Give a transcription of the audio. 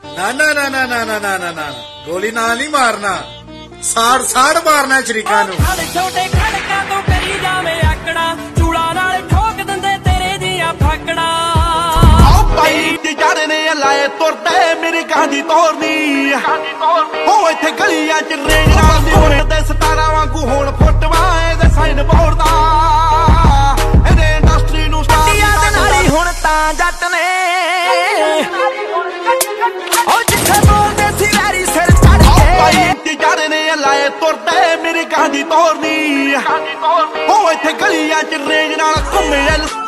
ना ना ना ना ना ना ना ना ना गोली ना नहीं मारना, साड़ साड़ मारना शरीका नूं। छोटे खड़का तो करी जावे आकड़ा, चूड़ा नाल ठोक दिंदे तेरे दियां फाकड़ा। ने लाए तुरते मेरी गांधी तोरनी हो इत्थे गलियां च रेंज नाल होण ते 17 वांगू होण फुटवा एदे साइन बोर्ड दा एदे इंडस्ट्री नूं स्टार्टियां ते नाली हुण तां जट ने ओ जिथे बोलदे सी वैरी सिर चढ़ के जड़ ने लाए तुरते मेरी गांधी तोरनी हो इत्थे गलियां च रेंज नाल घुम्मे